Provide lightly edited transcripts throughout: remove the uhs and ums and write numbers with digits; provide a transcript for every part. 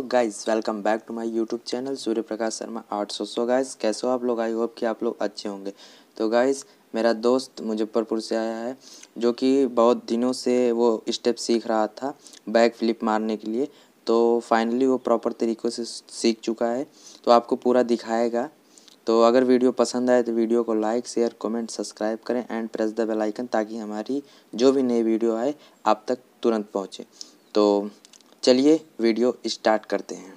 Guys, welcome back to my YouTube channel Surya Prakash Sharma 800। So guys, कैसे हो आप लोग? आई होप कि आप लोग अच्छे होंगे। तो गाइस, मेरा दोस्त मुजफ्फरपुर से आया है, जो कि बहुत दिनों से वो स्टेप सीख रहा था बैक फ्लिप मारने के लिए। तो फाइनली वो प्रॉपर तरीक़ों से सीख चुका है, तो आपको पूरा दिखाएगा। तो अगर वीडियो पसंद आए तो वीडियो को लाइक, शेयर, कमेंट, सब्सक्राइब करें and press the bell icon, ताकि हमारी जो भी नई वीडियो आए आप तक तुरंत पहुँचे। तो चलिए वीडियो स्टार्ट करते हैं।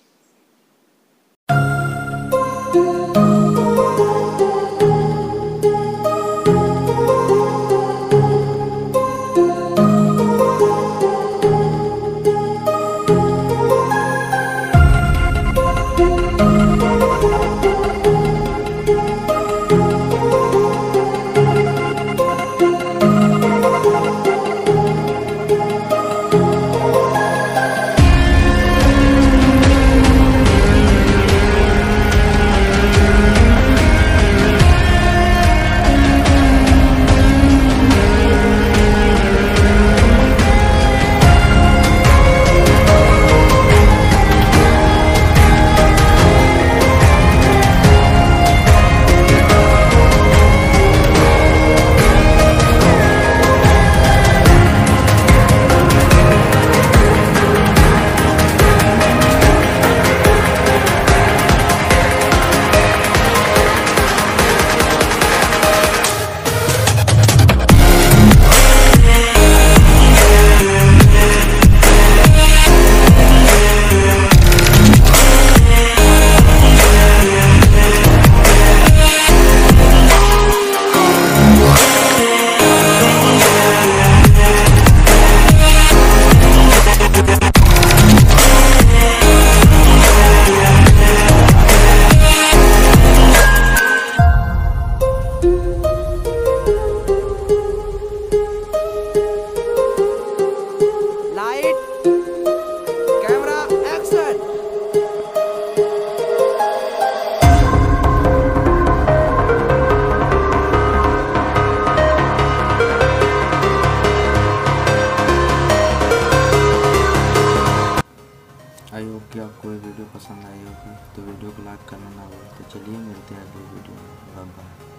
आई होप कि आपको ये वीडियो पसंद आई होगी, तो वीडियो को लाइक करना ना भूलें। तो चलिए मिलते हैं अगली वीडियो में। Bye bye.